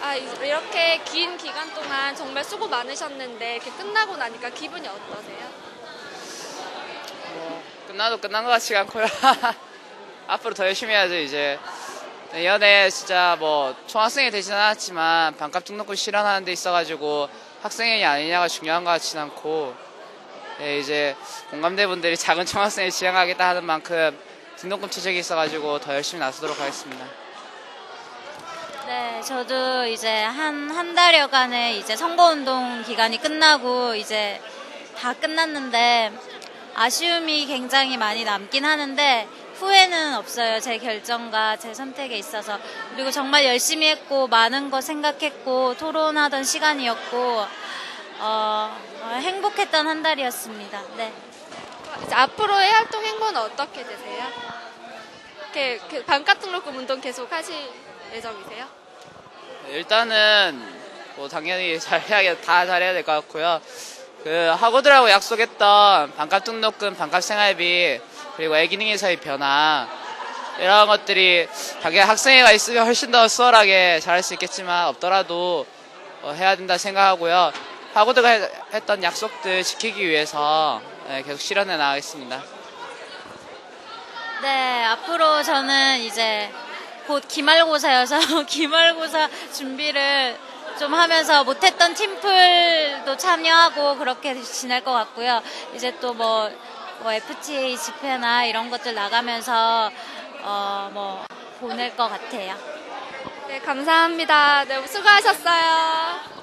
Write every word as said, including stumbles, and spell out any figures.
아, 이렇게 긴 기간 동안 정말 수고 많으셨는데 이렇게 끝나고 나니까 기분이 어떠세요? 뭐 끝나도 끝난 것 같지가 않고요. 앞으로 더 열심히 해야죠 이제. 내년에 진짜 뭐 총학생이 되진 않았지만 반값 등록금 실현하는 데 있어가지고 학생회이 아니냐가 중요한 것 같지는 않고, 네, 이제 공감대분들이 작은 총학생을 지향하겠다 하는 만큼 등록금 최적이 있어가지고 더 열심히 나서도록 하겠습니다. 네, 저도 이제 한, 한 달여간의 이제 선거운동 기간이 끝나고 이제 다 끝났는데 아쉬움이 굉장히 많이 남긴 하는데 후회는 없어요. 제 결정과 제 선택에 있어서. 그리고 정말 열심히 했고 많은 거 생각했고 토론하던 시간이었고 어, 어, 행복했던 한 달이었습니다. 네. 이제 앞으로의 활동 행보는 어떻게 되세요? 이렇게 그 반값 등록금 운동 계속 하실 예정이세요? 일단은 뭐 당연히 잘해야 다 잘해야 될 것 같고요. 그 학우들하고 약속했던 반값 등록금, 반값 생활비, 그리고 애기능에서의 변화, 이런 것들이 당연히 학생회가 있으면 훨씬 더 수월하게 잘할 수 있겠지만 없더라도 어, 해야 된다 생각하고요. 학우들과 했던 약속들 지키기 위해서 네, 계속 실현해 나가겠습니다. 네, 앞으로 저는 이제 곧 기말고사여서 기말고사 준비를 좀 하면서 못했던 팀플도 참여하고 그렇게 지낼 것 같고요. 이제 또 뭐 뭐 에프티에이 집회나 이런 것들 나가면서 어 뭐 보낼 것 같아요. 네, 감사합니다. 네, 수고하셨어요.